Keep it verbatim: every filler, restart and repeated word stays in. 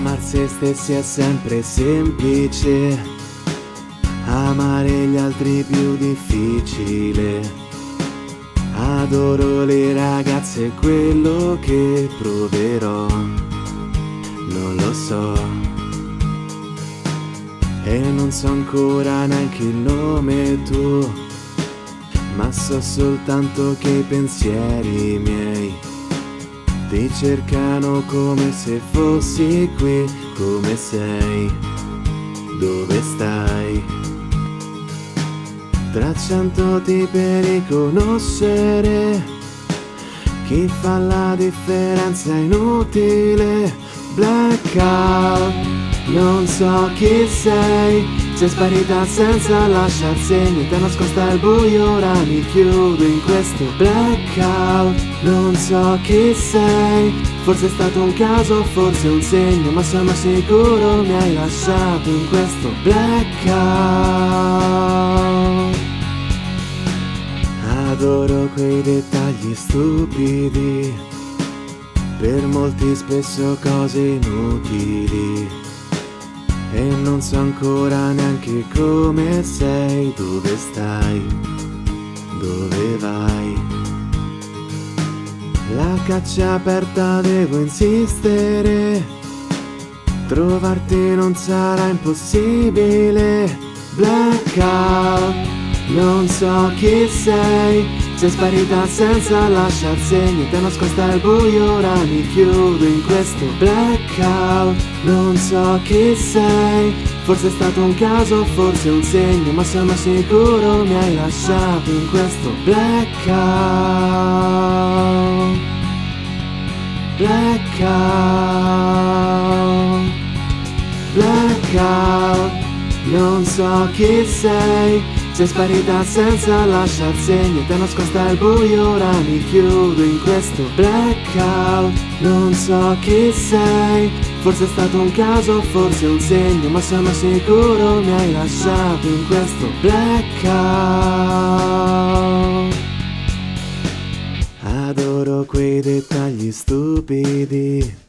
Amar se stessi è sempre semplice, amare gli altri più difficile. Adoro le ragazze, quello che proverò non lo so, e non so ancora neanche il nome tuo, ma so soltanto che i pensieri miei ti cercano come se fossi qui. Come sei? Dove stai? Tracciandoti per riconoscere chi fa la differenza è inutile. Blackout, non so chi sei, sei sparita senza lasciar segni, t'è nascosta il buio, ora mi chiudo in questo blackout. Non so chi sei, forse è stato un caso, forse un segno, ma sono sicuro mi hai lasciato in questo blackout. Adoro quei dettagli stupidi, per molti spesso cose inutili, e non so ancora neanche come sei, dove stai, dove vai. La caccia aperta, devo insistere, trovarti non sarà impossibile. Blackout, non so chi sei, sei sparita senza lasciar segni, t'è nascosta il buio, ora mi chiudo in questo blackout. Non so chi sei, forse è stato un caso, forse un segno, ma sono sicuro mi hai lasciato in questo blackout. Blackout, blackout, non so chi sei, sei sparita senza lasciar segni, t'è nascosta il buio, ora mi chiudo in questo blackout. Non so chi sei, forse è stato un caso, forse un segno, ma sono sicuro mi hai lasciato in questo blackout. Adoro quei dettagli stupidi,